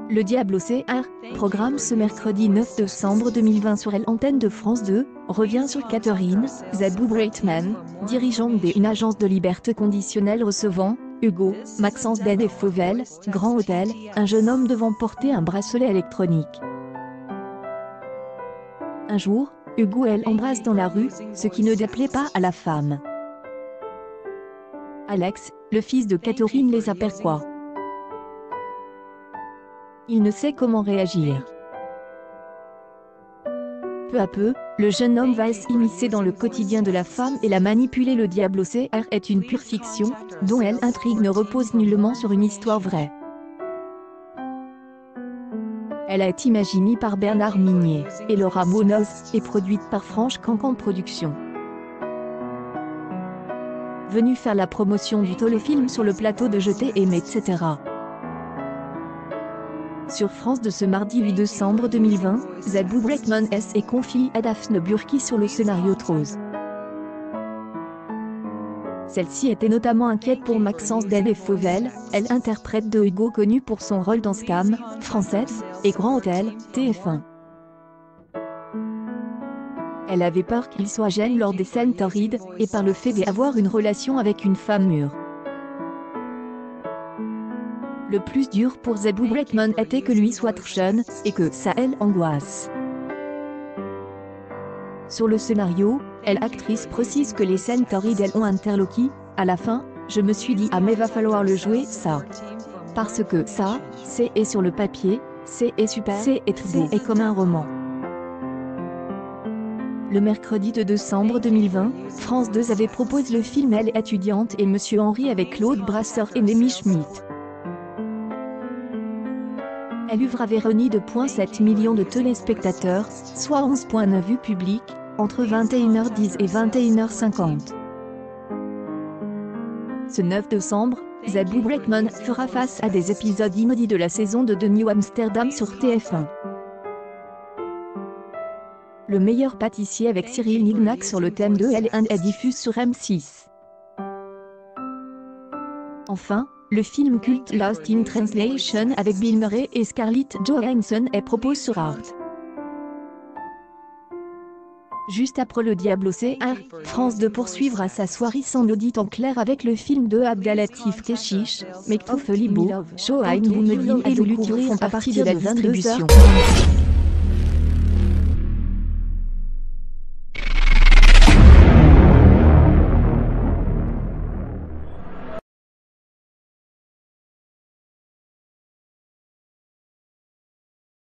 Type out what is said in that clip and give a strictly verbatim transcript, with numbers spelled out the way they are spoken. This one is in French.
Le Diable au C R, programme ce mercredi neuf décembre deux mille vingt sur l'antenne de France deux, revient sur Catherine Zabou-Breitman, dirigeante d'une agence de liberté conditionnelle recevant Hugo, Maxence Den et Fauvel, Grand Hôtel, un jeune homme devant porter un bracelet électronique. Un jour, Hugo elle embrasse dans la rue, ce qui ne déplaît pas à la femme. Alex, le fils de Catherine les aperçoit. Il ne sait comment réagir. Peu à peu, le jeune homme va s'immiscer dans le quotidien de la femme et la manipuler. Le Diable au C R est une pure fiction, dont l'intrigue ne repose nullement sur une histoire vraie. Elle a été imaginée par Bernard Minier et Laura Munoz et produite par Franche Cancan Productions. Venu faire la promotion du téléfilm sur le plateau de Je t'ai aimé, et cetera. Sur France deux ce mardi huit décembre deux mille vingt, Zabou-Breitman S est confiée à Daphne Burki sur le scénario de Rose. Celle-ci était notamment inquiète pour Maxence Den et Fauvel, elle interprète de Hugo connu pour son rôle dans Scam, Française, et Grand Hôtel, T F un. Elle avait peur qu'il soit gêné lors des scènes torrides, et par le fait d'avoir une relation avec une femme mûre. Le plus dur pour Zabou-Breitman était que lui soit trop jeune, et que ça elle angoisse. Sur le scénario, elle actrice précise que les scènes torrides elles ont interloqué. À la fin, je me suis dit ah mais va falloir le jouer ça. Parce que ça, c'est et sur le papier, c'est et super, c'est et très beau et comme un roman. Le mercredi deux décembre deux mille vingt, France deux avait proposé le film Elle étudiante et Monsieur Henry avec Claude Brasseur et Némi Schmidt. Elle ouvre à Véronique deux virgule sept millions de téléspectateurs, soit onze virgule neuf vues publiques, entre vingt et une heures dix et vingt et une heures cinquante. Ce neuf décembre, Zabou-Breitman fera face à des épisodes inédits de la saison de The New Amsterdam sur T F un. Le meilleur pâtissier avec Cyril Lignac sur le thème de L un est diffusé sur M six. Enfin, le film culte Lost in Translation avec Bill Murray et Scarlett Johansson est proposé sur Arte. Juste après Le Diable au C R, France deux poursuivra sa soirée sans audit en clair avec le film de Abdelatif Kechiche, Mektouf Libo, Shoaib Boumedi et Lulu font partie de la distribution.